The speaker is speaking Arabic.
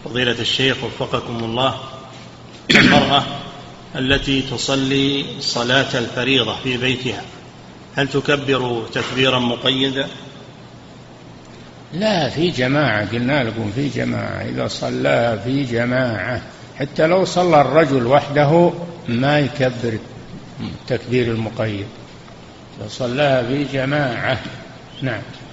فضيلة الشيخ وفقكم الله، المرأة التي تصلي صلاة الفريضة في بيتها هل تكبر تكبيرا مقيدا؟ لا، في جماعة، قلنا لكم في جماعة، إذا صلى في جماعة حتى لو صلى الرجل وحده ما يكبر تكبير المقيد، إذا صلى في جماعة. نعم.